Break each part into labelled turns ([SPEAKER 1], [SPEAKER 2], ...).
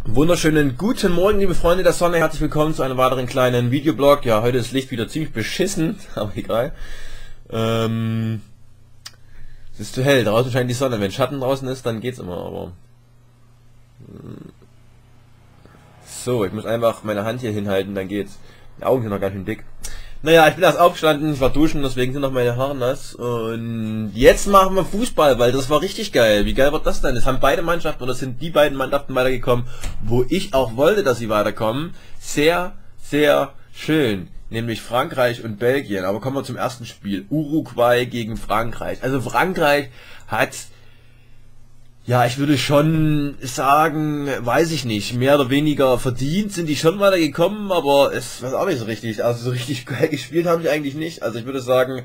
[SPEAKER 1] Wunderschönen guten Morgen, liebe Freunde der Sonne. Herzlich willkommen zu einem weiteren kleinen Videoblog. Ja, heute ist das Licht wieder ziemlich beschissen, aber egal. Es ist zu hell, draußen scheint die Sonne. Wenn Schatten draußen ist, dann geht's immer, aber... So, ich muss einfach meine Hand hier hinhalten, dann geht's. Die Augen sind noch ganz schön dick. Naja, ich bin erst aufgestanden, ich war duschen, deswegen sind noch meine Haare nass. Und jetzt machen wir Fußball, weil das war richtig geil. Wie geil wird das denn? Es haben beide Mannschaften, oder sind die beiden Mannschaften weitergekommen, wo ich auch wollte, dass sie weiterkommen. Sehr, sehr schön. Nämlich Frankreich und Belgien. Aber kommen wir zum ersten Spiel. Uruguay gegen Frankreich. Also Frankreich hat... Ja, ich würde schon sagen, weiß ich nicht, mehr oder weniger verdient sind die schon weitergekommen, aber es war auch nicht so richtig. Also so richtig geil gespielt haben die eigentlich nicht. Also ich würde sagen,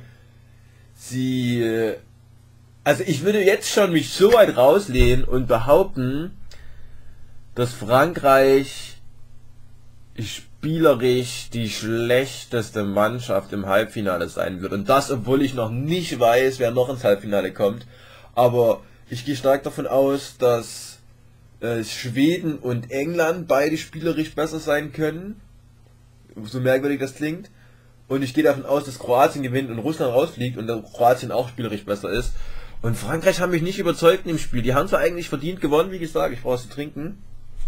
[SPEAKER 1] also ich würde jetzt schon mich so weit rauslehnen und behaupten, dass Frankreich spielerisch die schlechteste Mannschaft im Halbfinale sein wird. Und das, obwohl ich noch nicht weiß, wer noch ins Halbfinale kommt. Aber ich gehe stark davon aus, dass Schweden und England beide spielerisch besser sein können. So merkwürdig das klingt. Und ich gehe davon aus, dass Kroatien gewinnt und Russland rausfliegt und Kroatien auch spielerisch besser ist. Und Frankreich haben mich nicht überzeugt im Spiel. Die haben zwar eigentlich verdient gewonnen, wie gesagt, ich brauche was zu trinken.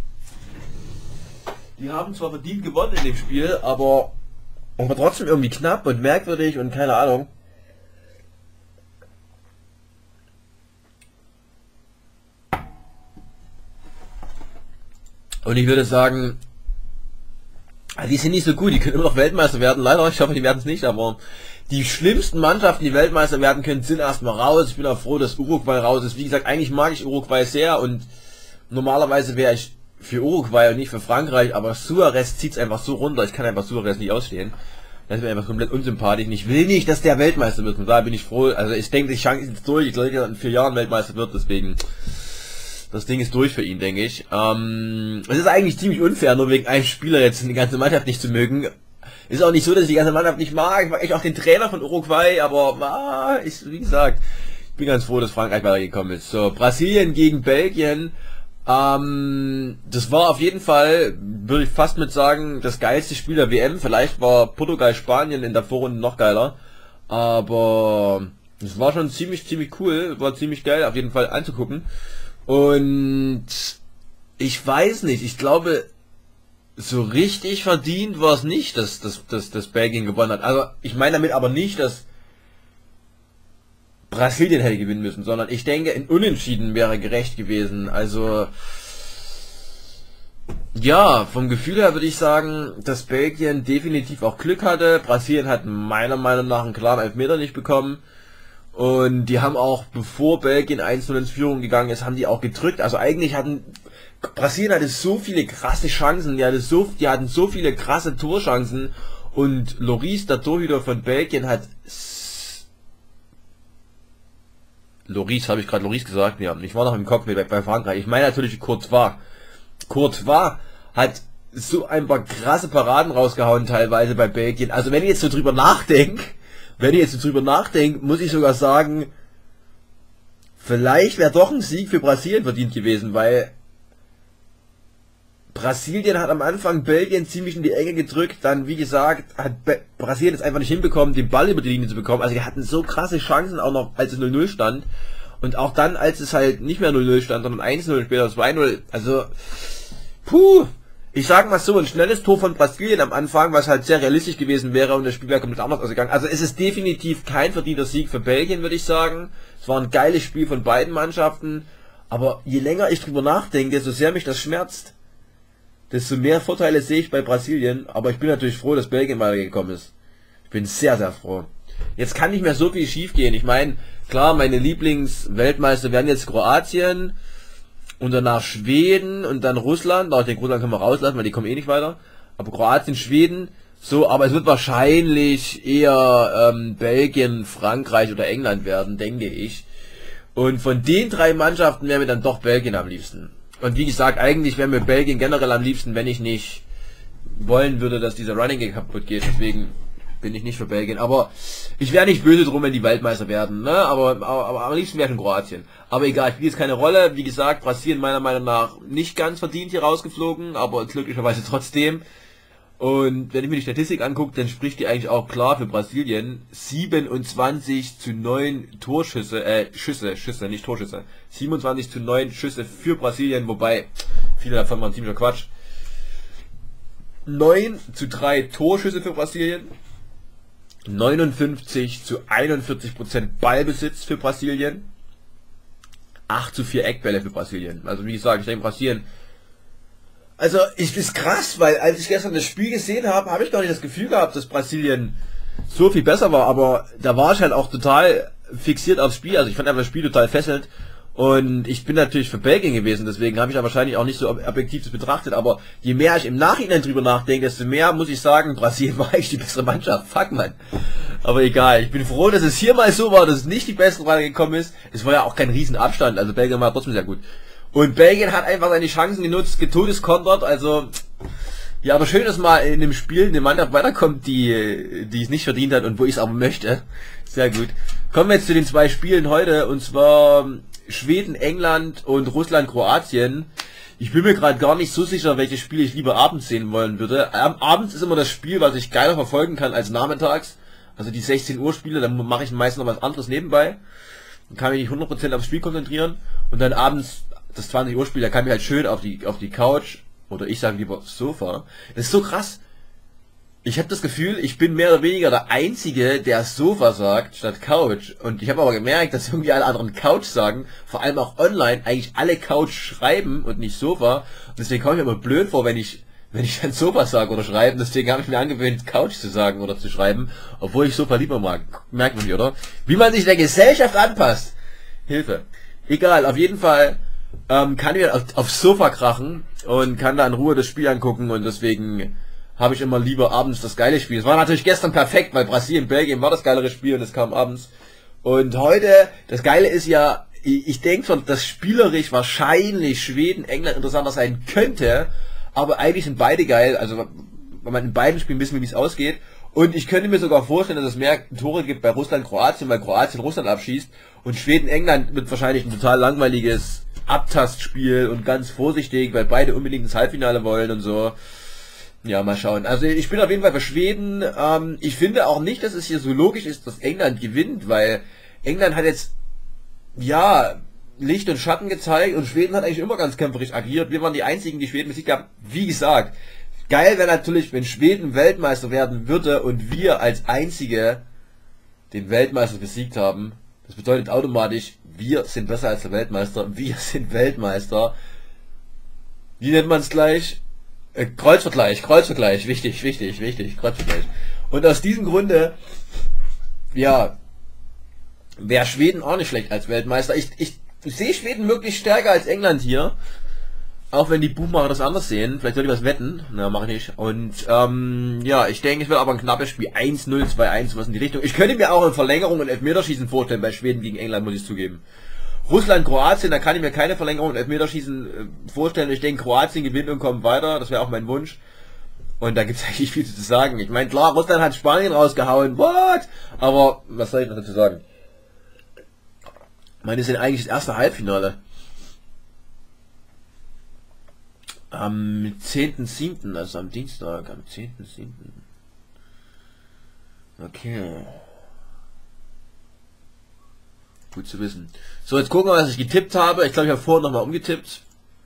[SPEAKER 1] Die haben zwar verdient gewonnen in dem Spiel, aber trotzdem irgendwie knapp und merkwürdig und keine Ahnung. Und ich würde sagen, die sind nicht so gut, die können immer noch Weltmeister werden, leider, ich hoffe, die werden es nicht, aber die schlimmsten Mannschaften, die Weltmeister werden können, sind erstmal raus. Ich bin auch froh, dass Uruguay raus ist. Wie gesagt, eigentlich mag ich Uruguay sehr und normalerweise wäre ich für Uruguay und nicht für Frankreich, aber Suarez zieht es einfach so runter, ich kann einfach Suarez nicht ausstehen. Das ist mir einfach komplett unsympathisch und ich will nicht, dass der Weltmeister wird und da bin ich froh, also ich denke, die Chance ist durch, ich glaube, dass er in 4 Jahren Weltmeister wird, deswegen... Das Ding ist durch für ihn, denke ich. Es ist eigentlich ziemlich unfair, nur wegen einem Spieler jetzt die ganze Mannschaft nicht zu mögen. Ist auch nicht so, dass ich die ganze Mannschaft nicht mag. Ich mag echt auch den Trainer von Uruguay, aber wie gesagt, ich bin ganz froh, dass Frankreich weitergekommen ist. So, Brasilien gegen Belgien. Das war auf jeden Fall, würde ich fast mit sagen, das geilste Spiel der WM. Vielleicht war Portugal-Spanien in der Vorrunde noch geiler. Aber es war schon ziemlich cool. War ziemlich geil, auf jeden Fall anzugucken. Und ich weiß nicht, ich glaube, so richtig verdient war es nicht, dass Belgien gewonnen hat. Also ich meine damit aber nicht, dass Brasilien hätte gewinnen müssen, sondern ich denke, ein Unentschieden wäre gerecht gewesen. Also ja, vom Gefühl her würde ich sagen, dass Belgien definitiv auch Glück hatte. Brasilien hat meiner Meinung nach einen klaren Elfmeter nicht bekommen. Und die haben auch, bevor Belgien 1-0 ins Führung gegangen ist, haben die auch gedrückt. Also eigentlich Brasilien hatte so viele krasse Chancen, die hatten so viele krasse Torchancen. Und Lloris, der Torhüter von Belgien, hat... habe ich gerade Lloris gesagt? Ja, ich war noch im Kopf bei Frankreich. Ich meine natürlich Courtois. Courtois hat so ein paar krasse Paraden rausgehauen teilweise bei Belgien. Also wenn ich jetzt so drüber nachdenke, muss ich sogar sagen, vielleicht wäre doch ein Sieg für Brasilien verdient gewesen, weil Brasilien hat am Anfang Belgien ziemlich in die Enge gedrückt, dann wie gesagt, hat Brasilien es einfach nicht hinbekommen, den Ball über die Linie zu bekommen, also die hatten so krasse Chancen auch noch, als es 0-0 stand und auch dann, als es halt nicht mehr 0-0 stand, sondern 1-0, später 2-0, also, ich sag mal so, ein schnelles Tor von Brasilien am Anfang, was halt sehr realistisch gewesen wäre und das Spiel wäre komplett anders ausgegangen. Also es ist definitiv kein verdienter Sieg für Belgien, würde ich sagen. Es war ein geiles Spiel von beiden Mannschaften, aber je länger ich drüber nachdenke, so sehr mich das schmerzt, desto mehr Vorteile sehe ich bei Brasilien, aber ich bin natürlich froh, dass Belgien weitergekommen ist. Ich bin sehr, sehr froh. Jetzt kann nicht mehr so viel schief gehen. Ich meine, klar, meine Lieblingsweltmeister werden jetzt Kroatien, und danach Schweden und dann Russland. Ich denke, Russland können wir rauslassen, weil die kommen eh nicht weiter. Aber Kroatien, Schweden, so, aber es wird wahrscheinlich eher Belgien, Frankreich oder England werden, denke ich. Und von den 3 Mannschaften wäre mir dann doch Belgien am liebsten. Und wie gesagt, eigentlich wäre mir Belgien generell am liebsten, wenn ich nicht wollen würde, dass dieser Running Gag kaputt geht. Deswegen bin ich nicht für Belgien. Aber ich wäre nicht böse drum, wenn die Weltmeister werden, ne? Aber am liebsten wäre schon Kroatien. Aber egal, spielt jetzt keine Rolle. Wie gesagt, Brasilien meiner Meinung nach nicht ganz verdient hier rausgeflogen, aber glücklicherweise trotzdem. Und wenn ich mir die Statistik angucke, dann spricht die eigentlich auch klar für Brasilien. 27:9 Torschüsse, Schüsse, nicht Torschüsse. 27:9 Schüsse für Brasilien, wobei viele davon waren ziemlicher Quatsch. 9:3 Torschüsse für Brasilien. 59:41% Ballbesitz für Brasilien. 8:4 Eckbälle für Brasilien. Also wie gesagt, ich denke Brasilien. Also, ist krass, weil als ich gestern das Spiel gesehen habe, habe ich gar nicht das Gefühl gehabt, dass Brasilien so viel besser war, aber da war ich halt auch total fixiert aufs Spiel, also ich fand einfach das Spiel total fesselnd und ich bin natürlich für Belgien gewesen, deswegen habe ich da wahrscheinlich auch nicht so objektiv das betrachtet, aber je mehr ich im Nachhinein drüber nachdenke, desto mehr muss ich sagen, Brasilien war eigentlich die bessere Mannschaft, fuck man. Aber egal, ich bin froh, dass es hier mal so war, dass es nicht die Besten weitergekommen ist, es war ja auch kein Riesenabstand, also Belgien war trotzdem sehr gut. Und Belgien hat einfach seine Chancen genutzt, getodeskontert, also, ja, aber schön, dass mal in dem Spiel eine Mannschaft weiterkommt, die es nicht verdient hat und wo ich es aber möchte. Sehr gut. Kommen wir jetzt zu den 2 Spielen heute, und zwar Schweden, England und Russland, Kroatien. Ich bin mir gerade gar nicht so sicher, welches Spiel ich lieber abends sehen wollen würde. Abends ist immer das Spiel, was ich geiler verfolgen kann als nachmittags. Also die 16 Uhr Spiele, dann mache ich meistens noch was anderes nebenbei. Dann kann ich mich nicht 100% aufs Spiel konzentrieren. Und dann abends das 20 Uhr Spiel, da kann ich halt schön auf die Couch, oder ich sage lieber aufs Sofa. Das ist so krass. Ich habe das Gefühl, ich bin mehr oder weniger der Einzige, der Sofa sagt, statt Couch. Und ich habe aber gemerkt, dass irgendwie alle anderen Couch sagen, vor allem auch online, eigentlich alle Couch schreiben und nicht Sofa. Und deswegen komme ich mir immer blöd vor, wenn ich dann Sofa sage oder schreiben. Deswegen habe ich mir angewöhnt, Couch zu sagen oder zu schreiben, obwohl ich Sofa lieber mag. Merkt man nicht, oder? Wie man sich der Gesellschaft anpasst. Hilfe. Egal, auf jeden Fall kann ich aufs Sofa krachen und kann da in Ruhe das Spiel angucken, und deswegen habe ich immer lieber abends das geile Spiel. Es war natürlich gestern perfekt, weil Brasilien, Belgien war das geilere Spiel und es kam abends. Und heute, das Geile ist ja, ich denke schon, dass spielerisch wahrscheinlich Schweden, England interessanter sein könnte, aber eigentlich sind beide geil, also wenn man in beiden Spielen wissen, wie es ausgeht. Und ich könnte mir sogar vorstellen, dass es mehr Tore gibt bei Russland, Kroatien, weil Kroatien Russland abschießt, und Schweden, England wird wahrscheinlich ein total langweiliges Abtastspiel und ganz vorsichtig, weil beide unbedingt ins Halbfinale wollen und so. Ja, mal schauen. Also ich bin auf jeden Fall für Schweden. Ich finde auch nicht, dass es hier so logisch ist, dass England gewinnt, weil England hat jetzt, ja, Licht und Schatten gezeigt, und Schweden hat eigentlich immer ganz kämpferisch agiert. Wir waren die einzigen, die Schweden besiegt haben. Wie gesagt, geil wäre natürlich, wenn Schweden Weltmeister werden würde und wir als einzige den Weltmeister besiegt haben. Das bedeutet automatisch, wir sind besser als der Weltmeister, wir sind Weltmeister. Wie nennt man es gleich? Kreuzvergleich, wichtig, Kreuzvergleich. Und aus diesem Grunde, ja, wäre Schweden auch nicht schlecht als Weltmeister. Ich sehe Schweden wirklich stärker als England hier. Auch wenn die Buchmacher das anders sehen. Vielleicht soll ich was wetten. Na, mache ich nicht. Und ja, ich denke, es wird aber ein knappes Spiel. 1-0, 2-1, was in die Richtung. Ich könnte mir auch eine Verlängerung und Elfmeterschießen vorstellen bei Schweden gegen England, muss ich zugeben. Russland, Kroatien, da kann ich mir keine Verlängerung und Elfmeterschießen vorstellen. Ich denke, Kroatien gewinnt und kommt weiter. Das wäre auch mein Wunsch. Und da gibt es eigentlich viel zu sagen. Ich meine, klar, Russland hat Spanien rausgehauen. What? Aber was soll ich noch dazu sagen? Ich meine, das ist eigentlich das erste Halbfinale. Am 10.7., also am Dienstag, am 10.7. Okay. Gut zu wissen. So, jetzt gucken wir, was ich getippt habe. Ich glaube, ich habe vorhin nochmal umgetippt.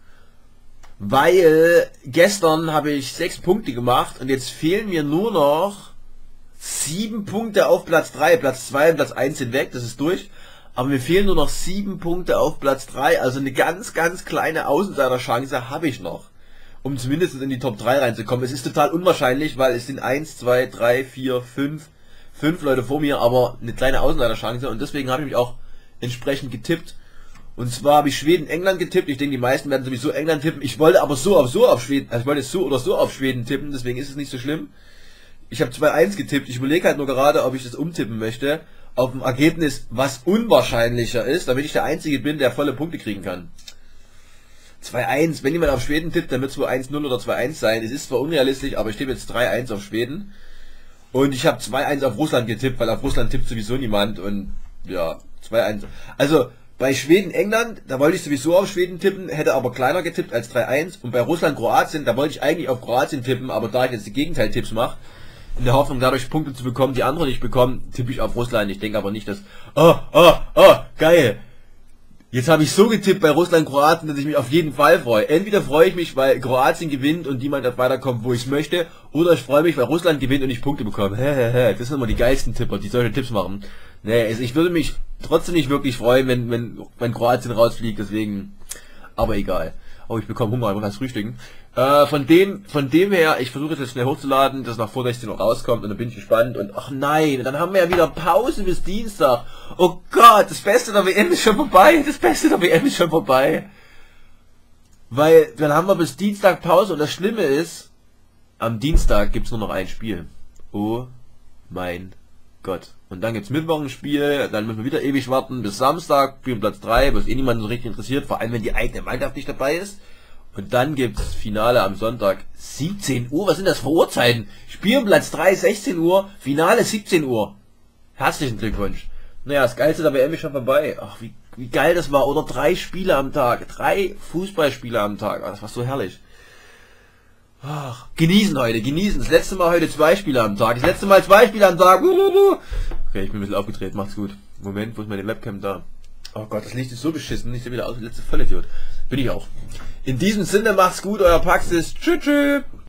[SPEAKER 1] Weil gestern habe ich 6 Punkte gemacht und jetzt fehlen mir nur noch 7 Punkte auf Platz 3. Platz 2 und Platz 1 sind weg, das ist durch. Aber mir fehlen nur noch 7 Punkte auf Platz 3. Also eine ganz, ganz kleine Außenseiterchance habe ich noch, um zumindest in die Top 3 reinzukommen. Es ist total unwahrscheinlich, weil es sind 1, 2, 3, 4, 5 Leute vor mir, aber eine kleine Außenseiterchance, und deswegen habe ich mich auch entsprechend getippt. Und zwar habe ich Schweden, England getippt. Ich denke, die meisten werden sowieso England tippen. Ich wollte aber so auf Schweden, also ich wollte so oder so auf Schweden tippen, deswegen ist es nicht so schlimm. Ich habe 2-1 getippt. Ich überlege halt nur gerade, ob ich das umtippen möchte auf ein Ergebnis, was unwahrscheinlicher ist, damit ich der Einzige bin, der volle Punkte kriegen kann. 2-1, wenn jemand auf Schweden tippt, dann wird es wohl 1-0 oder 2-1 sein. Es ist zwar unrealistisch, aber ich tippe jetzt 3-1 auf Schweden. Und ich habe 2-1 auf Russland getippt, weil auf Russland tippt sowieso niemand. Und ja, 2-1. Also bei Schweden-England, da wollte ich sowieso auf Schweden tippen, hätte aber kleiner getippt als 3-1. Und bei Russland-Kroatien, da wollte ich eigentlich auf Kroatien tippen, aber da ich jetzt die Gegenteil-Tipps mache, in der Hoffnung dadurch Punkte zu bekommen, die andere nicht bekommen, tippe ich auf Russland. Ich denke aber nicht, dass... Geil! Jetzt habe ich so getippt bei Russland-Kroatien, dass ich mich auf jeden Fall freue. Entweder freue ich mich, weil Kroatien gewinnt und die Mannschaft weiterkommt, wo ich es möchte, oder ich freue mich, weil Russland gewinnt und ich Punkte bekomme. Das sind immer die geilsten Tipper, die solche Tipps machen. Nee, also ich würde mich trotzdem nicht wirklich freuen, wenn Kroatien rausfliegt, deswegen, aber egal. Oh, ich bekomme Hunger, ich muss frühstücken. Von dem her, ich versuche jetzt schnell hochzuladen, dass nach vor 16 Uhr rauskommt und dann bin ich gespannt und ach nein, dann haben wir ja wieder Pause bis Dienstag. Oh Gott, das Beste der WM ist schon vorbei, Weil, dann haben wir bis Dienstag Pause und das Schlimme ist, am Dienstag gibt's nur noch ein Spiel. Oh mein Gott. Und dann gibt's Mittwoch ein Spiel, dann müssen wir wieder ewig warten bis Samstag, Platz 3, was eh niemanden so richtig interessiert, vor allem wenn die eigene Mannschaft nicht dabei ist. Und dann gibt's Finale am Sonntag, 17 Uhr, was sind das für Uhrzeiten? Spielplatz 3, 16 Uhr, Finale 17 Uhr. Herzlichen Glückwunsch. Naja, das Geilste der WM ist schon vorbei. Ach, wie geil das war. Oder 3 Spiele am Tag, 3 Fußballspiele am Tag. Ach, das war so herrlich. Ach, genießen heute, genießen. Das letzte Mal heute 2 Spiele am Tag. Das letzte Mal 2 Spiele am Tag. Okay, ich bin ein bisschen aufgedreht, macht's gut. Moment, wo ist meine Webcam da? Oh Gott, das Licht ist so beschissen. Ich sehe wieder aus wie der letzte Vollidiot. Bin ich auch. In diesem Sinne, macht's gut, euer Paxis. Tschüss, tschüss.